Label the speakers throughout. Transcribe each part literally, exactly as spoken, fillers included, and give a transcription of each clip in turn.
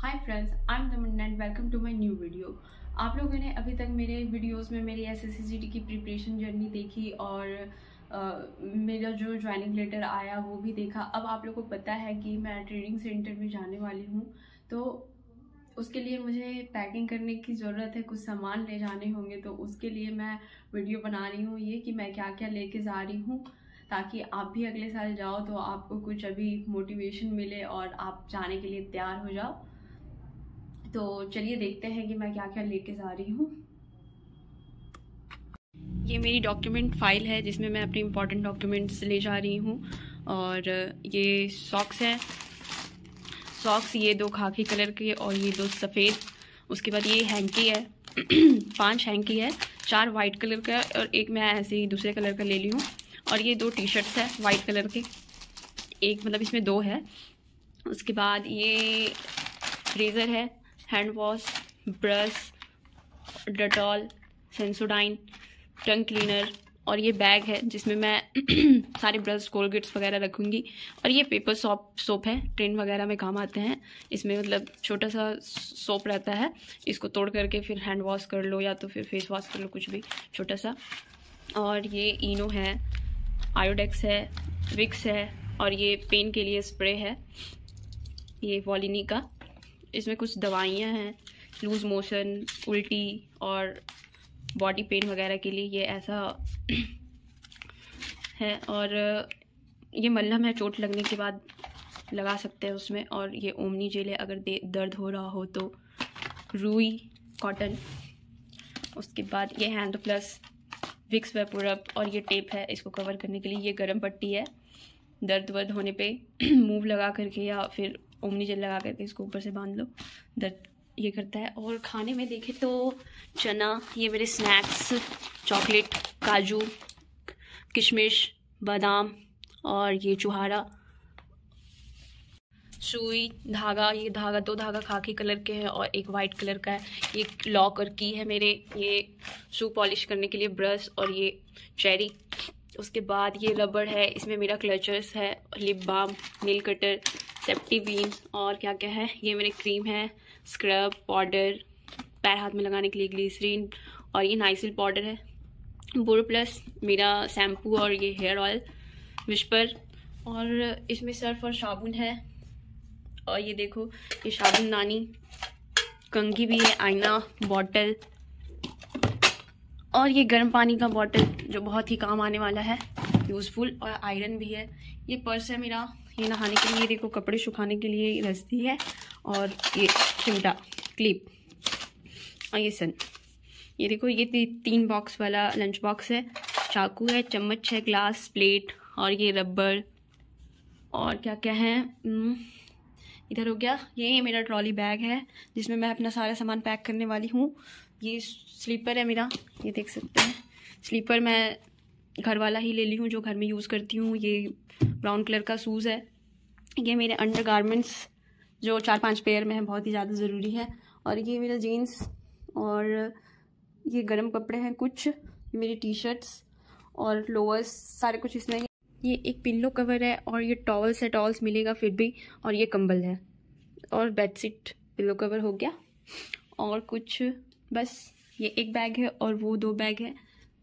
Speaker 1: Hi friends, I am Tamanna and welcome to my new video. आप लोगों ने अभी तक मेरे वीडियोस में मेरी एसएससीजीडी की प्रिपरेशन जर्नी देखी और uh, मेरा जो ज्वाइनिंग लेटर आया वो भी देखा। अब आप लोगों को पता है कि मैं ट्रेनिंग सेंटर में जाने वाली हूँ, तो उसके लिए मुझे पैकिंग करने की ज़रूरत है, कुछ सामान ले जाने होंगे। तो उसके लिए मैं वीडियो बना रही हूँ ये कि मैं क्या क्या लेके जा रही हूँ, ताकि आप भी अगले साल जाओ तो आपको कुछ अभी मोटिवेशन मिले और आप जाने के लिए तैयार हो जाओ। तो चलिए देखते हैं कि मैं क्या क्या लेके जा रही हूँ। ये मेरी डॉक्यूमेंट फाइल है जिसमें मैं अपने इम्पोर्टेंट डॉक्यूमेंट्स ले जा रही हूँ। और ये सॉक्स हैं, सॉक्स ये दो खाकी कलर के और ये दो सफ़ेद। उसके बाद ये हैंकी है पांच हैंकी है, चार वाइट कलर का और एक मैं ऐसे ही दूसरे कलर का ले ली हूँ। और ये दो टी शर्ट्स है वाइट कलर के, एक मतलब इसमें दो है। उसके बाद ये रेज़र है, hand wash, brush, Dettol, Sensodyne, tongue cleaner. और ये बैग है जिसमें मैं सारे ब्रश, कोलगेट्स वगैरह रखूँगी। और ये पेपर सोप सोप है, ट्रेन वगैरह में काम आते हैं। इसमें मतलब छोटा सा सोप रहता है, इसको तोड़ करके फिर हैंड वॉश कर लो या तो फिर फेस वॉश कर लो, कुछ भी छोटा सा। और ये इनो है, आयोडेक्स है, विक्स है और ये पेन के लिए स्प्रे है, ये वॉलिनी का। इसमें कुछ दवाइयाँ हैं, लूज मोशन, उल्टी और बॉडी पेन वगैरह के लिए ये ऐसा है। और ये मल्हम है, चोट लगने के बाद लगा सकते हैं उसमें। और ये ओमनी जेल है अगर दर्द हो रहा हो तो, रुई कॉटन। उसके बाद ये हैंड प्लस, विक्स वेपोरब और ये टेप है इसको कवर करने के लिए। ये गर्म पट्टी है, दर्द वर्द होने पे मूव लगा करके या फिर ओमनी जेल लगा करके इसको ऊपर से बांध लो, दर्द ये करता है। और खाने में देखें तो चना, ये मेरे स्नैक्स, चॉकलेट, काजू, किशमिश, बादाम और ये चुहारा, सुई, धागा। ये धागा दो धागा खाकी कलर के हैं और एक वाइट कलर का है। ये लॉक और की है मेरे, ये शू पॉलिश करने के लिए ब्रश और ये चेरी। उसके बाद ये रबड़ है, इसमें मेरा क्लचर्स है, lip balm, nail cutter, safety pin और क्या क्या है। ये मेरे क्रीम है, स्क्रब, पाउडर, पैर हाथ में लगाने के लिए ग्लिसरीन और ये नाइसिल पाउडर है। बोरो प्लस मेरा शैम्पू और ये हेयर ऑयल, विस्पर। और इसमें सर्फ और साबुन है। और ये देखो ये साबुन नानी, कंघी भी है, आईना, बॉटल और ये गर्म पानी का बॉटल जो बहुत ही काम आने वाला है, यूज़फुल। और आयरन भी है। ये पर्स है मेरा, ये नहाने के लिए, देखो कपड़े सुखाने के लिए रस्सी है। और ये चिमटा, क्लिप और ये सन। ये देखो ये ती, तीन बॉक्स वाला लंच बॉक्स है। चाकू है, चम्मच है, ग्लास, प्लेट और ये रबर और क्या क्या है। इधर हो गया। ये मेरा ट्रॉली बैग है जिसमें मैं अपना सारा सामान पैक करने वाली हूँ। ये स्लीपर है मेरा, ये देख सकते हैं। स्लीपर मैं घर वाला ही ले ली हूँ जो घर में यूज़ करती हूँ। ये ब्राउन कलर का शूज़ है। ये मेरे अंडर गारमेंट्स जो चार पांच पेयर में है, बहुत ही ज़्यादा ज़रूरी है। और ये मेरा जीन्स और ये गर्म कपड़े हैं कुछ, ये मेरी टी शर्ट्स और लोअर्स, सारे कुछ इसमें। ये एक पिल्लो कवर है और ये टॉवल्स है, टॉवल्स मिलेगा फिर भी। और ये कंबल है और बेडशीट, पिल्लो कवर हो गया और कुछ बस। ये एक बैग है और वो दो बैग है।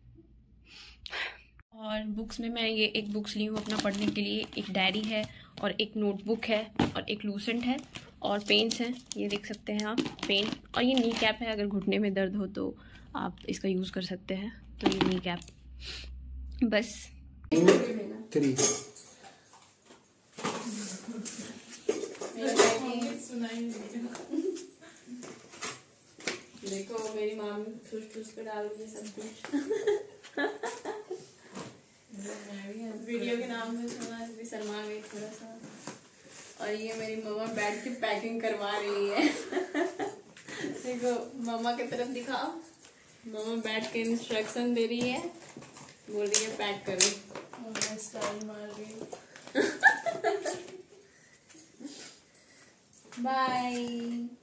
Speaker 1: और बुक्स में मैं ये एक बुक्स ली हूँ अपना पढ़ने के लिए, एक डायरी है और एक नोटबुक है और एक लूसेंट है और पेन्स हैं, ये देख सकते हैं आप, पेन। और ये नी कैप है, अगर घुटने में दर्द हो तो आप इसका यूज़ कर सकते हैं। तो ये नी कैप बस। थ्री देखो मेरी माम ठूस ठूस कर डाल रही है सब कुछ। वीडियो के नाम में सुना इसलिए शर्मा गई थोड़ा सा। और ये मेरी मम्मा बैठ के पैकिंग करवा रही है। देखो मम्मा की तरफ दिखाओ, मम्मा बैठ के इंस्ट्रक्शन दे रही है, बोल रही है पैक करो। मम्मा स्टाइल मार रही है। बाय।